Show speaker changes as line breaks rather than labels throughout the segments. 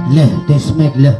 Lah, desmek lah.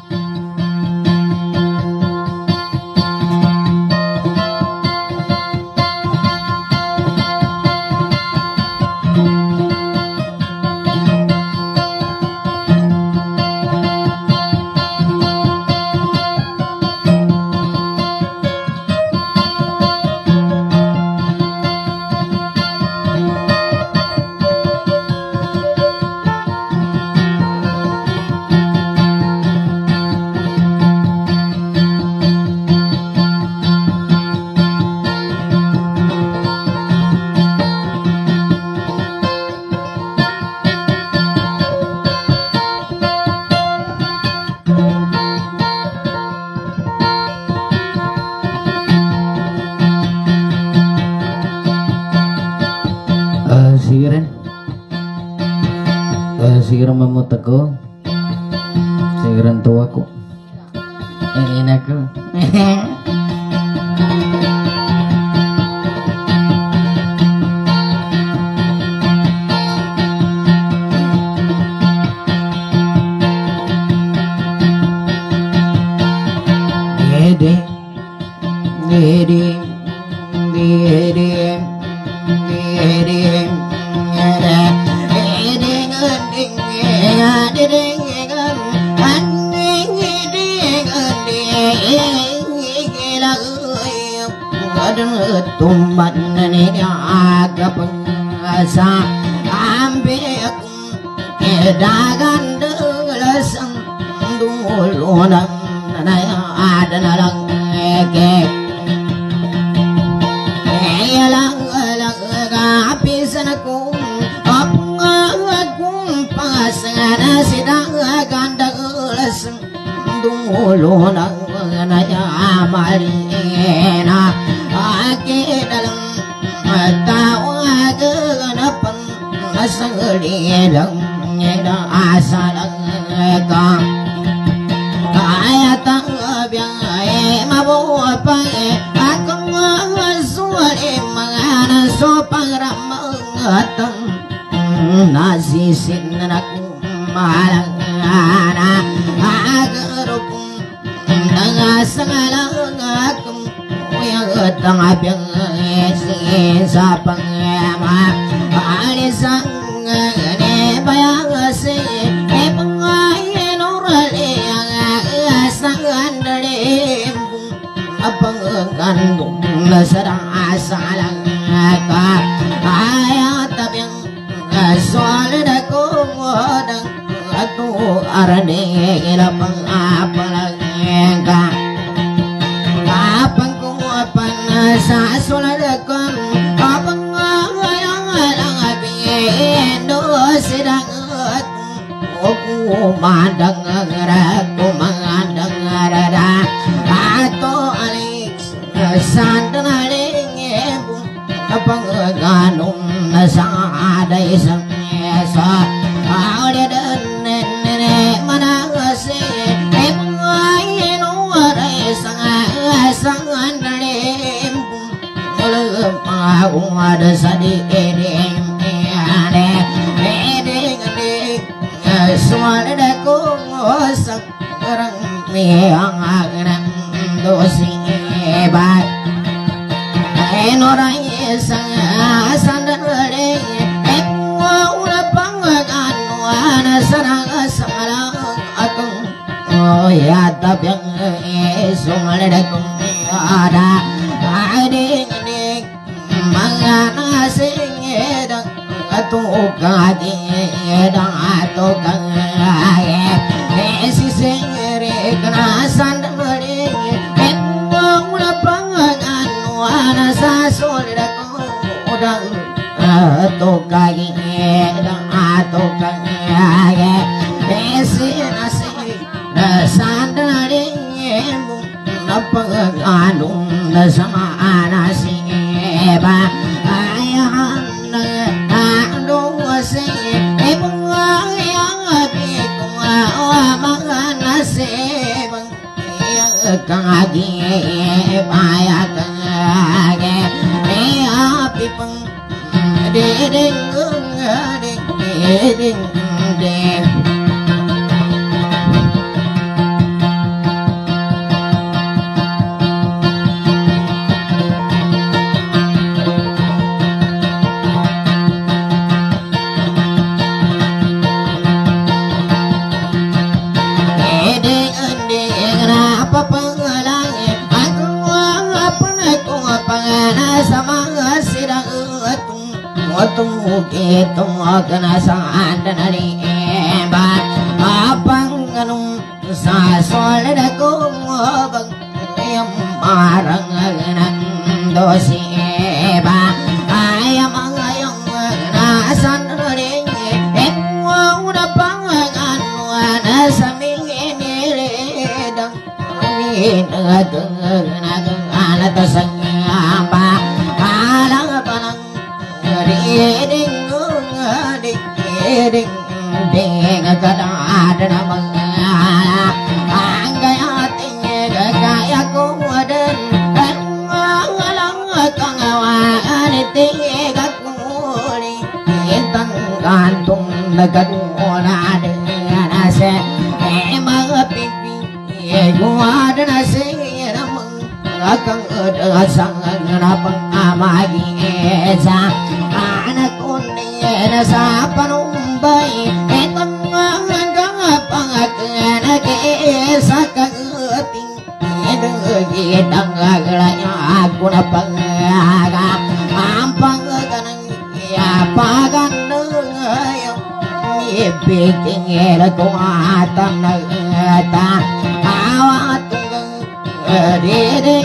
Sigiran memutako, sigiran tuaku, ingin aku. Gede, gede, gede, gede. Tumbat ni aga pengasa ambil kedagan delasang dulu nang ada nalang ke lang kapisan aku aku pasangan sidang ganda delasang dulu nang amalina ake dalam tawa genapang asalilang eda asalang ka kaya tangabiang mabupa akong suwali mga nasopang ramangatang nasisin na kumalang na agarupong nangasangalang akong tangabiang sa pangama alisang bayang si pangayin orali ang asang andalim apangandong nasarang asalang ka ayat tabing solid ako modang ato arane ilapang apalang ka kapang sa sulad kon kapang ayang abiyendo sidang kumandang kumandang rada ato alex sandang aling kapang ganong sa aday sa awlidan nene manangasi mga inuwaray sa andalim akong ada sa diidim eding suwala na kong osak karang miyang agnang dosing bat enoray isang sandaling wala pang ganuan sarang samalang akong yatap yang suwala na kong ada ading mga nasing edang atukang edang atukang sising reknasan daling wala pang anuan sa sulit ako udang atukang edang atukang sinasing nasan daling napag-anong nasama nasing ba ayahan anong kasi ibang yang abig mga nasibang kangagi paya kangagi api pang ding ding ding gitu kena sandanari bat apang kanung sa sole da kung bang yang marang nang dosi ba ayam ayong nasan ring engwang na pangan wana sa mingin dang min agang alat sang ba alang panang ding ding ding kada na mga anggay ating gaya ko dan alang kangawaan iting kakuli itang gantung nagkaguna na se mga pipi gua na se namang akang sang na pang-amagi sa anak ko na sa panumbay itang hanggang pangakan sa kagating idang agalanya ako na pangaga ang pangaganang yapagan ngayon ibiging ko atam na ta awat diding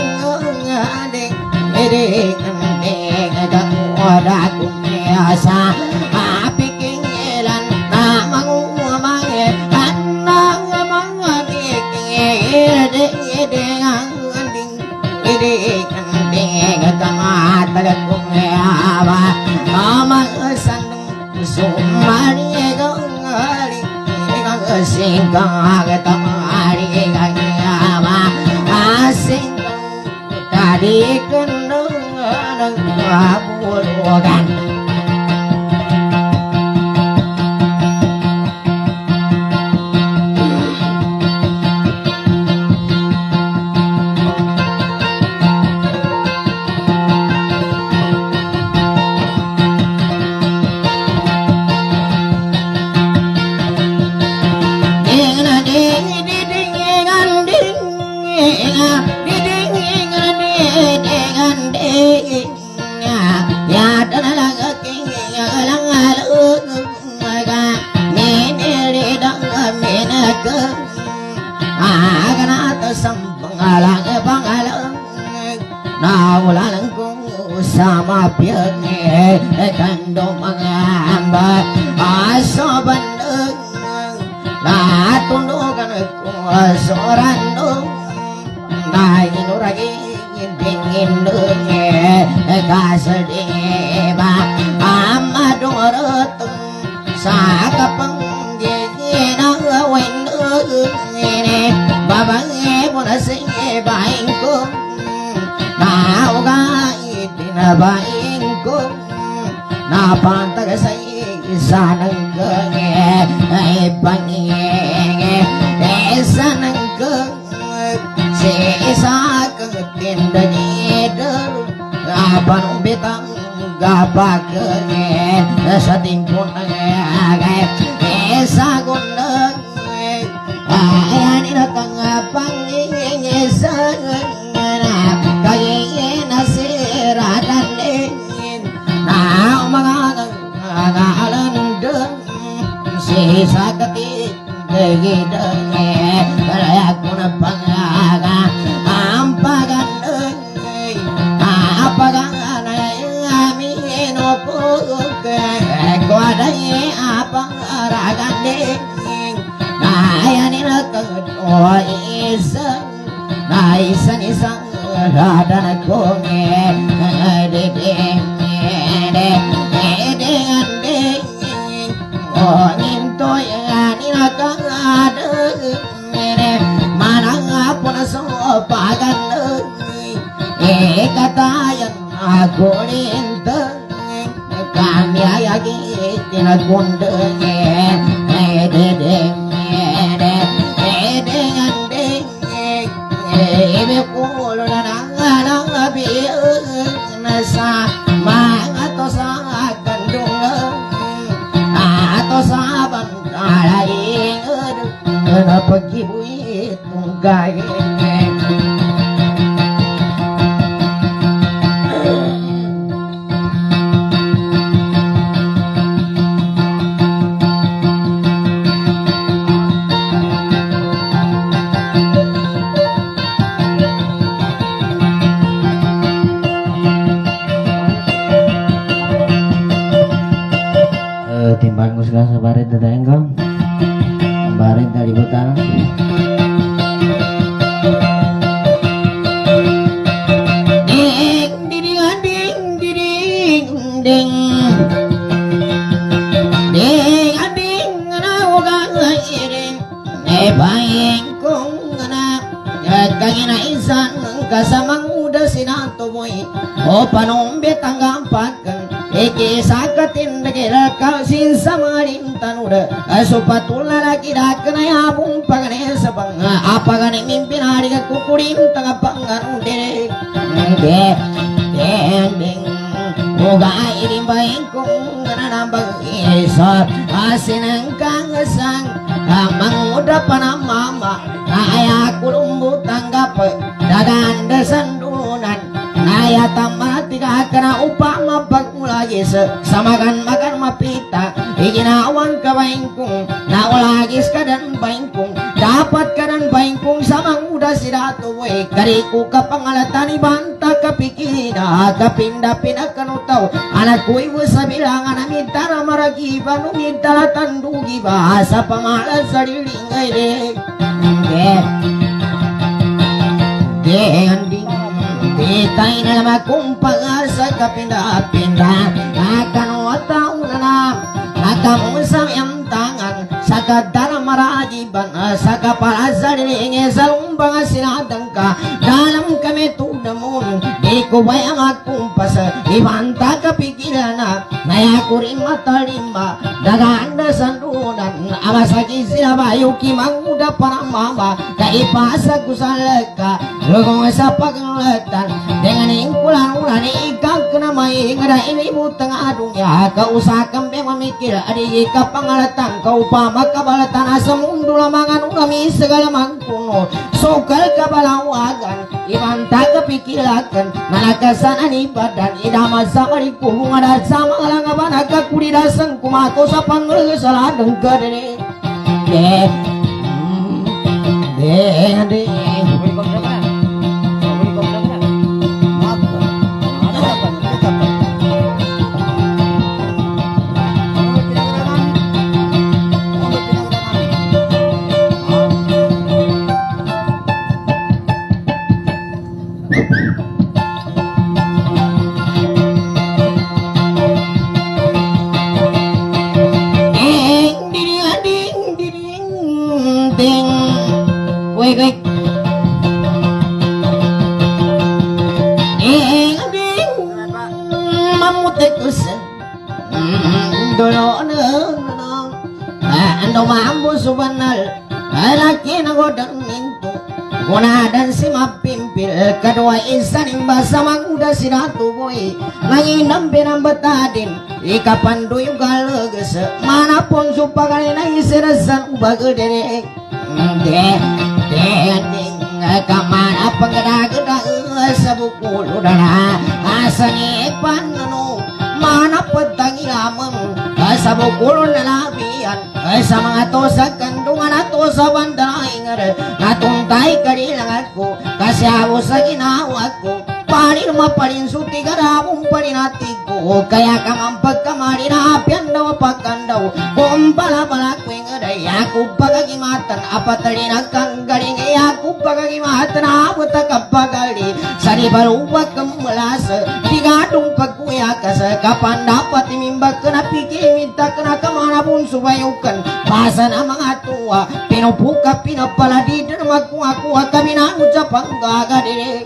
wala kong niyasa apiking ilan na mangumangit at nang mga biking iding kamatalag kong yawa amasan sumari gangali ikasing kagamari yawa asing tadi kenang nagpapulugan nawalan kong sama piyagin kandong mga hamba aso bandang natunugan ko sorano na inuragin dingin kasadiba amadorotong sa kapanggigin ang awin babae mo na singibahin ko naugai tinabain ko napantag sa isa ng gangit ay pangingin isa ng gangit si isa kang tindanido kapanong bitang gapagangit sa tingkong ng agay isa kong nangit ayan inatang pangingin isa kaya nasiratan din na mga nagalandang si sakit gigidang kaya ko na pangaga ang pagandang apagan amin opog ko aday apang aragan din kaya nila kagod isang na isang radana kongin diding kongin to yan inakangada manang apon so pagan katayan ako ninta kami ayagi tinagundang diding ibi kulo na nang sa mga to sa kandungan ato sa bantalaing na pag-ibuit mong gayeng timbang gus sabarit tetengkong barit dari bekal ding ding ding ding ding ding ding na ugang iring baing kong na kagina isan kasamang udah sinatoboy o panumbit ang gampakan ikisakatin nagila kalsin sa marin tanuda asupatula lagi dakna yabung pagane sa banga apagane mimpinari ka kukurin tanga pangaru de ding uga iring baing kong nanambang isar asinang kangasang manguda panamama kaya kulumbu tanggap dadan desandunan naya tamat tidak kena upama pagmulagi samakan makan mapita iginawang kabaingkong naulagi kadan baingkong dapat kadan baingkong samang muda sidato way kariku kapangalatan ibanta kapikina kapinda pinakanutaw anak ko iwo sa bilangan amitara maragiba numitara tandugi bahasa pamalas sa dilingay Itay na naman kung pag-asa kapinda-pinda akan wataw na na nakamusang yung tangan sa kadara marajiban sa kapalasa ringe sa lumbang sinadang ka dalam kami tudamon di ko bayang at kumpasa ibanta kapigilan na naya ko rin matalima daganda sandunan amasaki sinabayo kimanguda para mama kaipasa ko sa lagka lugong sa paglatan dengan ingkulan-ulan ikaw ka na may ngada inibutang adungya kausakang be mamikir adi kapangalatan kau pa makabalatan sa mundo lamangan kami segala mangkuno sokal kabalawagan ibanta kapikilakan nanakasan ani badan idama sa marikubung ada sa mga langaban nagkakuridasan kumako sa panglasaladang kadere dan si mapimpil kedua insan imba sama udah sinatu boy nanginam benam betadin ikapan doyu galeges manapun supagane nai serasan ubah gede kamana penggeda-geda sabukul udara asani pananu mana petangi lameng sabukul nalabian sa mga tosa kandungan ato sa bandang ingar natungtay kadilang ako kasi ako sa ginawa ko parin maparin suti garabong parin atig ko kaya kamang pagkamari na apian daw pagkandaw kung pala-pala ko ingar ako pagagimatan apatali nagkanggaling ako pagagimatan abot akapagali sa ribaruwag kamulas bigadong pagkuyakas kapan dapat imimbag ka na pikimita ka na kamana pong subayukan basa na mga tuwa pinupuka pinapaladi na magkuha-kuha kami na sa panggagadiri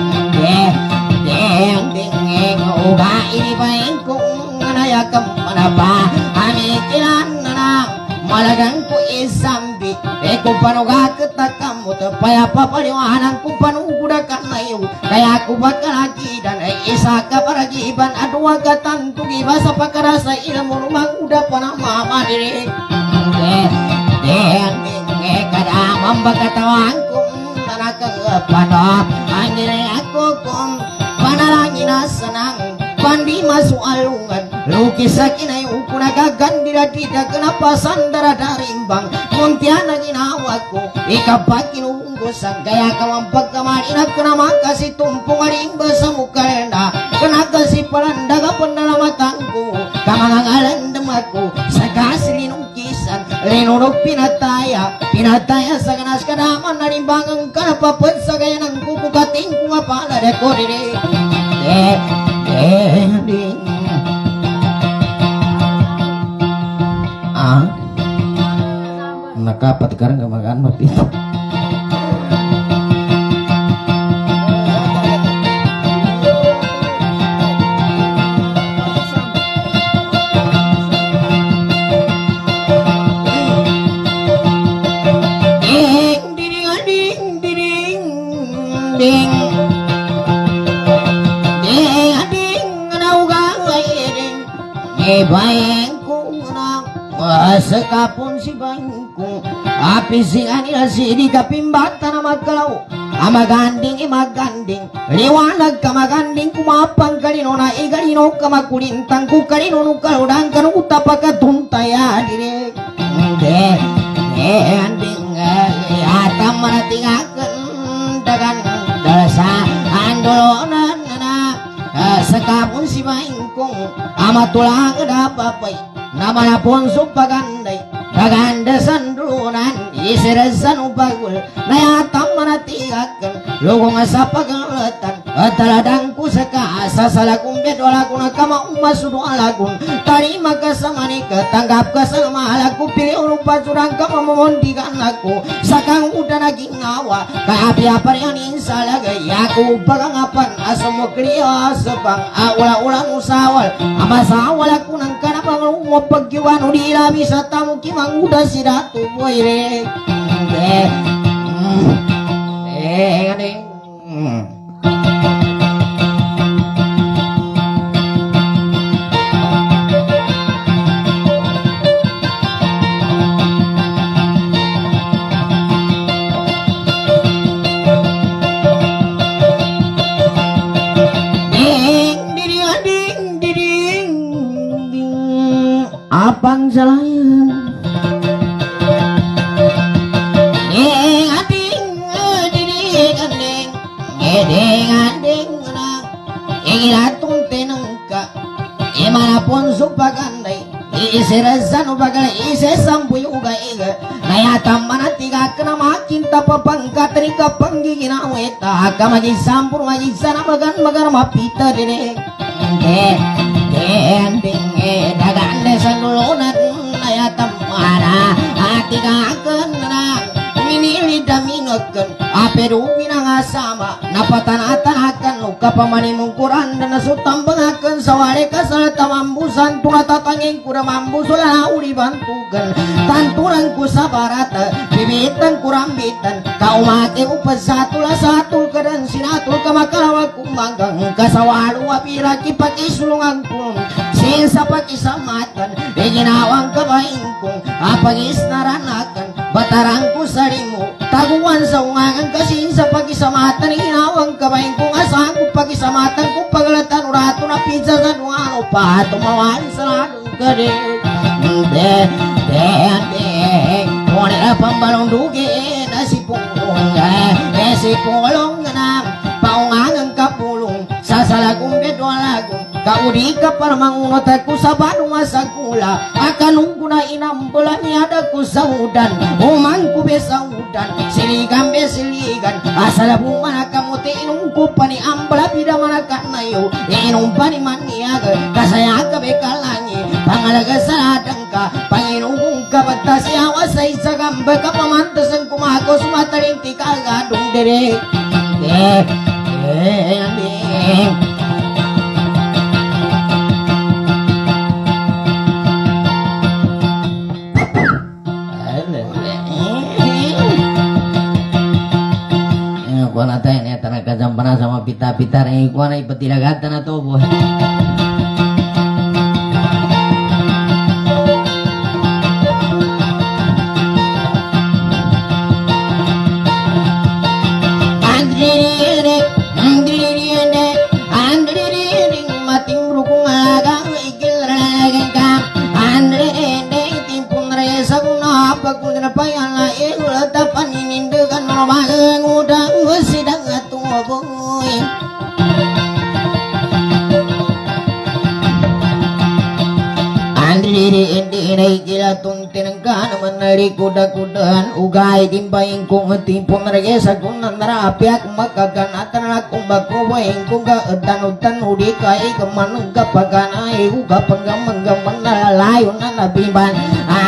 ding uga inibayin kong nanayakam manaba amikilan na na malagang ko isambi kung panuga katakamot paya papaliwanan kung panuguda ka na iyo kaya ko bakalagidan isa ka paragiban adwa ka tantugiba sa pakarasa ilmo maguda pa na mamadiri kadamang bagkatawan kong nanakagapano angin ako kung panalangin na sanang pandi masualungan lukis sa kinay upo nagagandira dida kenapa sandara darimbang muntia na ginawa ko ikapag kinunggusan kaya kamang pagkamarin at kenama kasi tumpong arimba sa mukarenda kenaka si palandaga pendalamatan ko kamangangalan demaku sa linurog pinataya sa ganas kadaman narimbangang kanapapad sa gaya ng kukukating kung apala deko diri nakapat karang kamagaan mapito bayangku na sekapun si bayangku api singanila si di kapimbata na magkalaw amaganding liwanag ka maganding kumapang kalino na igalino ka makulintang ku kalino no kaludang kanuta pagkatuntaya direk anding atam manatingakan dagan dasa andolonan sekapun si bayangkong amatulang adapapay namanapon supaganday kaganda sandunan isirasan upagul nayatam manatigakan lugong sa pagalatan at taladang ko sa kaasa sa lagong bedwala ko na kamaumasuro alagun tarima ka sa manika tanggap ka sa mahalag ko piliunong pasurang ka mamamondigan ako sa kang uda naging awa kaapi-apa rin sa lagay ako pagangapan asamo kriya sa pang ula-ulang usawal amasawal ako ng kanapang umapagyawan o nilami sa tamo kimang uda si datu boy re apang salayan igilatong tinangka imanapon supaganday iisirasan ubagal isesambuy ugaiga nayatam manatiga kana makinta papangkat rika panggiginaweta kamagisampur magisana magan mapita direk dagaan desan dulunan nayatam mana atiga kenang minili daminakan aperuwi ng asama napatanatanakan luka pamanimong kuran dan nasutambangakan sawari kasal tamambusan tunatatanging kuramambusula na uli bantugan tanturan ku sa barata bibitan kurambitan kaumate upas satul kadan sinatul kamakawag kumanggang kasawalu apiraki pakisulungan kulong sinsa pakisamatan iginawang kabaingkong apagis naranakan batarang ku sarimu taguan sa ungangan kasi sa pagisamatan inawang kabayin kung asahan ko pagisamatan kung paglatan urato na pizza sa nuano pa tumawan sa ladong kadik kung nila pambalong dugi na si pulong si pulong na paungangang kapulong sa salagong bedwalagong kaudi ka para mangunot ako sa banong asagula akanong ko na inambula niada ko sa udan umang ko be sa udan siligan be siligan asala bumana kamuti inong ko pa ni ambala pida manakan na iyo inong pa ni maniaga kasaya ka be kalangi pangalaga sa ladang ka panginong ka bata siyawa sa isa gamba ka pamantasan kumako sumatarinti ka agadong direk kuan ata ini tanah kajampana sama pita-pita ring kuan ipetilagatan atau buah Inay kilatong tinangkan manari kuda-kudaan ugay dimbaing kung tipong naragesa kung nanarapiak makaganatan na kung bakuwain kung gautan-utan udi kay kamanang kapaganay uga panggamang-gamang nalalayo na nabiban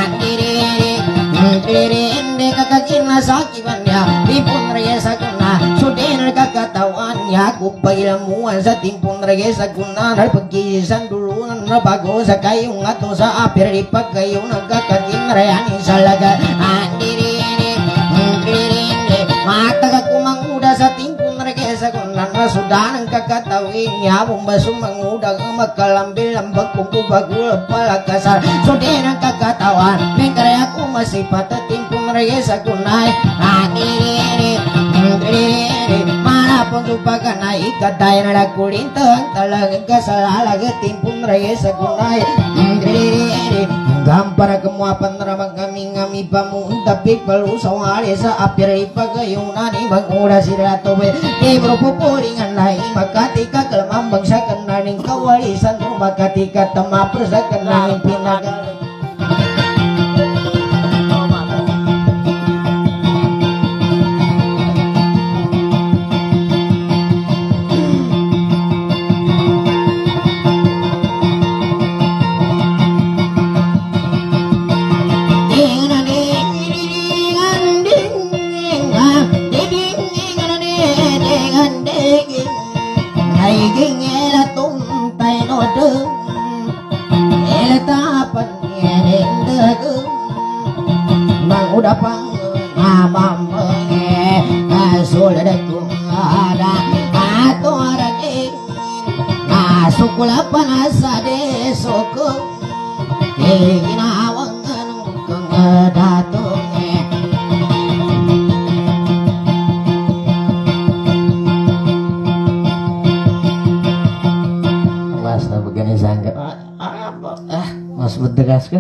Indi kakakina sa kibannya tipong naragesa kung na sudin kakatawan niya kung pailamuan sa tipong naragesa kung na pagkisan dulunan na bago sa kayong ato sa apir pag kayo nagkakaginrayanin sa laga andiri mataga kumanguda sa tingkong regesa kung nanasudan ang kakatawin niya bumbaso manguda ang makalambil ang bagpungkubagul palakasar so din ang kakatawan may karaya kumasipat at tingkong regesa kung ay andiri mana pun lupakan na ikatay na nakulintang talagang kasalalaga timpun raya sa kunay gampara kemuapan ramang kami pamunta pikpalu sawari sa apir ipagayunan ibang ura sirato di berpupuringan lain makatika kelemam bangsa kenaning kawalisan makatika temapur sa kenaning pinagal udah pang mamam sudah kung ada atau ada sukulapan asa desoko ginawang kung datong basta begini sangka mas berdegas ke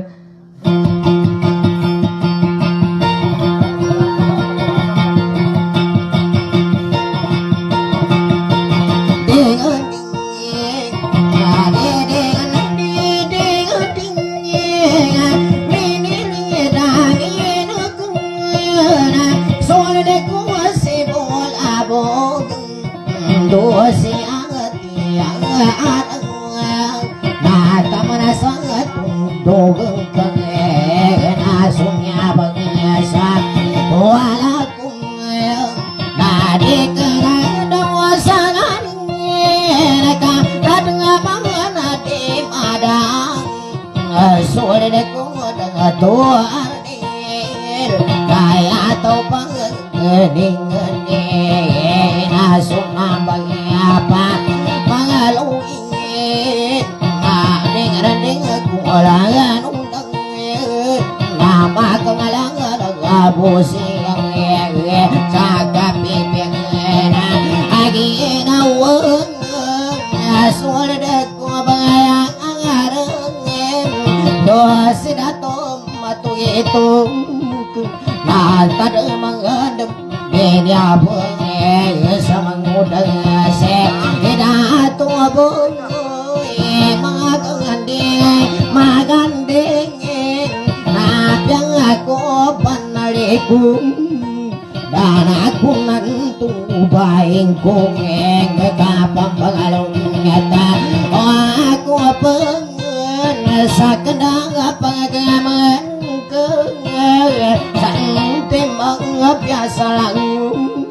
dan aku nantu baing kongeng kapang pangalong ngata aku pengen sakendang pangagaman keng santim biasa lang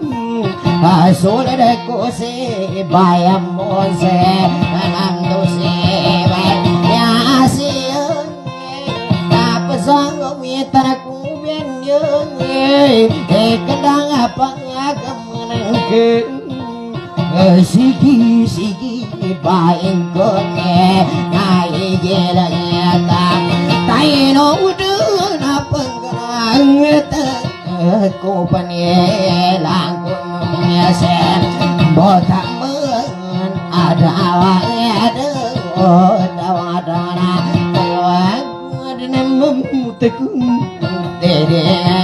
sudah ko se bayam mo se nanando se ya si tapasang umitan aku kendang apa ngagaman ke sigi baing kone nai gelata taino udun apa ngang ko panie langkung sen botak men ada ada na tekung dede